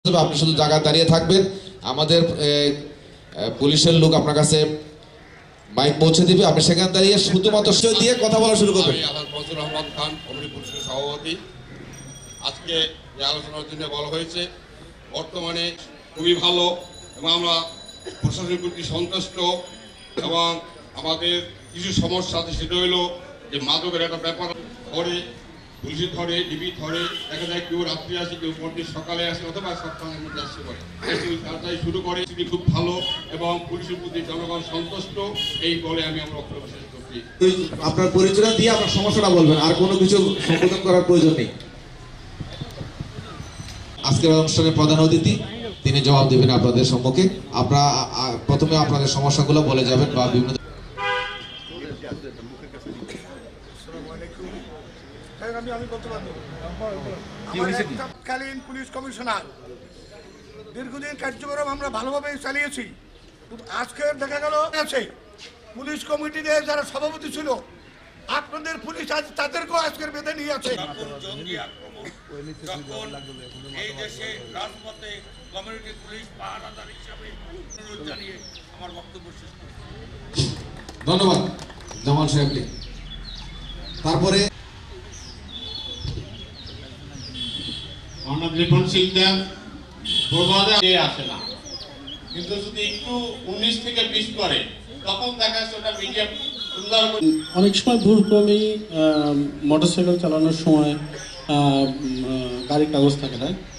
আপনি শুধু জায়গায় দাঁড়িয়ে থাকবেন, আমাদের পুলিশের লোক আপনার কাছে মাইক পৌঁছে দিবে, আপনি সেখানে দাঁড়িয়ে শুধুমাত্র দিয়ে কথা বলা শুরু করবেন। ফজলুর রহমান খান, কমিটি পুলিশের সভাপতি। আজকে যে আলোচনার জন্য বলা হয়েছে, বর্তমানে খুবই ভালো এবং আমরা প্রশাসনের প্রতি সন্তুষ্ট, এবং আমাদের কিছু সমস্যা আছে, সেটা হলো যে মাদকের একটা ব্যাপার ধরে পুলিশে ধরে, ডিবি ধরে, দেখা যায় কেউ রাত্রি আসে, কেউ পরদিন সকালে আসে, অথবা সপ্তাহের মধ্যে আসতে পারে, কাজটাই শুরু করে। সেটি খুব ভালো এবং পুলিশের প্রতি জনগণ সন্তুষ্ট, এই বলে আমি আমার বক্তব্য শেষ করছি। আপনার পরিচয় দিয়ে আপনার সমস্যাটা বলবেন, আর কোনো কিছু সম্বোধন করার প্রয়োজন নেই। আজকের অনুষ্ঠানের প্রধান অতিথি, তিনি জবাব দেবেন আপনাদের সম্মুখে। আপনারা প্রথমে আপনাদের সমস্যাগুলো বলে যাবেন বা বিভিন্ন তৎকালীন পুলিশ কমিশনার দীর্ঘদিন কার্যক্রম আমরা ভালোভাবে চালিয়েছি। আজকে দেখা গেল আছে পুলিশ কমিটিতে যারা সভাপতি ছিল, আপনাদের পুলিশ আজ তাদেরকেও আজকের বেঁধে নিয়ে আছে। এই দেশে রাজপথে কমিউনিটি পুলিশ পাহারাদার হিসাবে অনুরোধ জানিয়ে আমার বক্তব্য শেষ করছি। ধন্যবাদ জামাল সাহেবকে। তারপরে রিপনশীলদের প্রবাদে আসে না, কিন্তু যদি একটু 19 থেকে 20 করে, তখন দেখা যাচ্ছে ওটা মিডিয়া সুন্দর। অনেক সময় ভুলক্রমেই মোটরসাইকেল চালানোর সময় গাড়ির কাগজ থাকে না।